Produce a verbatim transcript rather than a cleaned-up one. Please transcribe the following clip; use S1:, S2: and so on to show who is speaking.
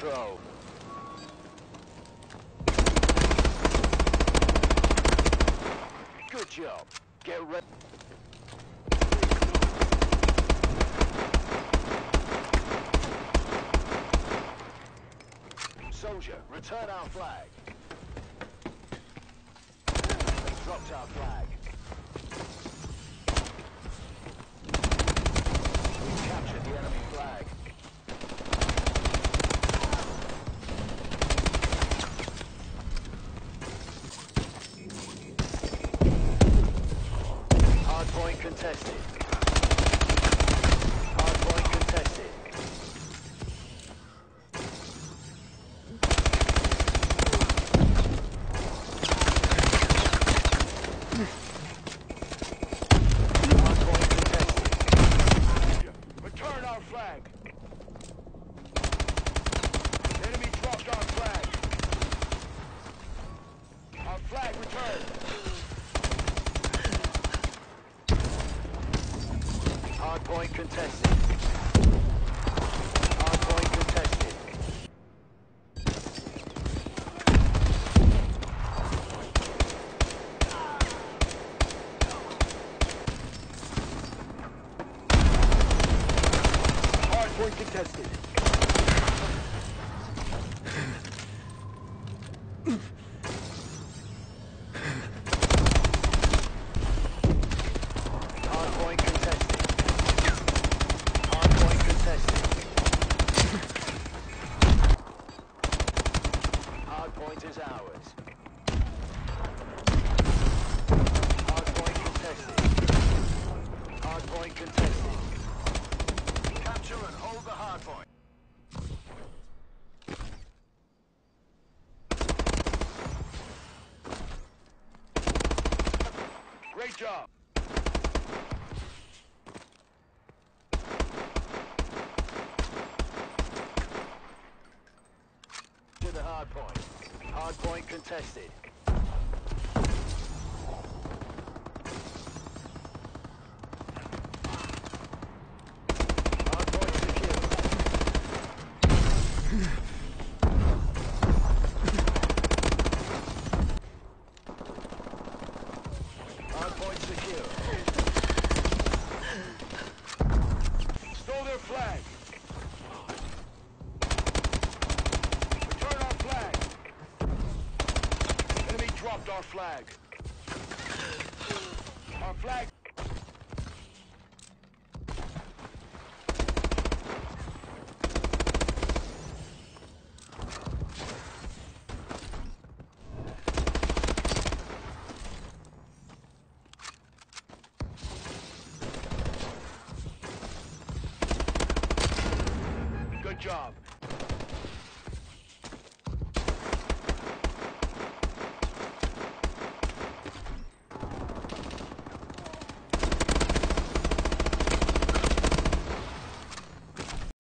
S1: control. Good job. Get ready. Soldier, return our flag. They dropped our flag. We captured the enemy flag. Hardpoint contested. Hardpoint contested. Hardpoint contested. Return our flag. Enemy dropped our flag. Our flag returned. Hardpoint contested. Hardpoint contested. Hardpoint contested. Hardpoint contested. Hardpoint contested. Hardpoint is ours. Hardpoint contested. Hardpoint contested. Capture and hold the hardpoint. Great job. To the hardpoint. Hardpoint contested. Hardpoint secure. Hardpoint secure. Stole their flag. Return our flag. Enemy dropped our flag. Our flag.